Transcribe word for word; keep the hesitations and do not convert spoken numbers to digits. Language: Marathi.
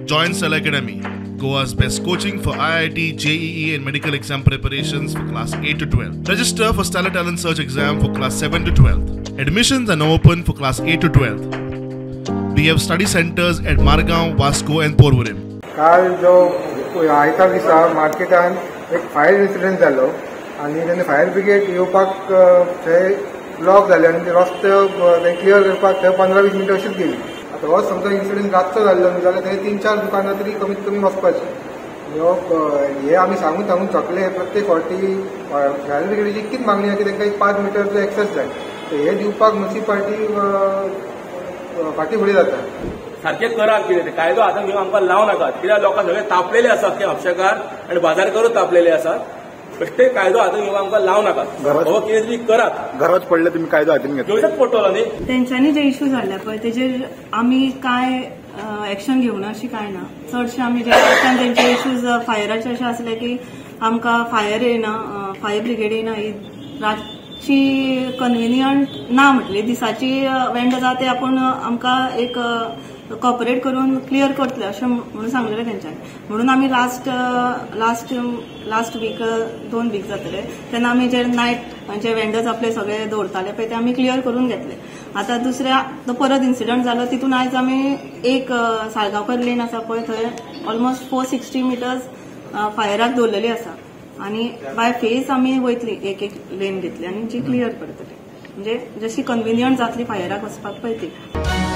Join Cell Academy, Goa's best coaching for I I T, J E E and medical exam preparations for class eight to twelve. Register for Stellar Talent Search exam for class seven to twelve. Admissions are now open for class eight to twelve. We have study centers at Margaon, Vasco and Porvorim. काल जो आयतार दिसा मार्केटान एक फायर इन्सिडेंट जालो आनी तेन्ना फायर ब्रिगेड येवपाक थंय ब्लॉक जाले आनी ते रस्ते क्लियर करपाक थंय पंदरा वीस मिनटां अशीच गेली. आतां हो समजा इन्सिडेंट रातचो जाल्लो न्ही जाल्यार थंय तीन चार दुकानां तरी कमीत कमी वचपाची. हे आमी सांगून सांगून थकले. प्रत्येक फावटी फायर ब्रिगेडीची इतकीच मागणी आसा की तांकां एक पांच मिटरचो एक्सेस जाय. हे दिवपाक म्युनिसिपालिटी फाटी फुडें जाता. सारखे करात कितें कायदो आतां घेवन आमकां लावं नाकात. कित्याक लोकां सगळे तापलेले आसात ते म्हापशेकार आनी बाजारकारूच तापलेले आसात. ते कायदो हातान घेवन आमकां लावं नाकात. हो कितें तरी करात. घराच पडले तुमी कायदो हातीन घेतलो. घेवचोच पडटलो न्ही. तेंच्यांनी जे इश्यू जाल्ले पळय तेजेर आमी काय एक्शन घेवना अशी काय ना. चडशे आमी जे तेंचे इश्यूज फायराचे अशें आसले की आमकां फायर येना, फायर ब्रिगेड येना, रातची कन्विनियंट ना म्हटली. दिसाची वेंड जाता ते आपूण आमकां एक कॉपरेट करून क्लियर करतले अशें म्हणून सांगलेलें तेंच्यांनी. म्हणून आमी लास्ट लास्ट लास्ट वीक दोन वीक जातले तेन्ना आमी जे नायट जे वेंडर्स आपले सगळे दवरताले पळय ते आमी क्लियर करून घेतले. आतां दुसऱ्या तो परत इन्सिडंट जालो तितून आयज आमी एक साळगांवकर लेन आसा पळय थंय ऑलमोस्ट फोर सिक्स्टी मिटर्स फायराक दवरलेली आसा आनी बाय फेस आमी वयतली एक एक लेन घेतली आनी जी क्लियर करतली म्हणजे जशी कन्विनियंट जातली फायराक वचपाक पळय ती.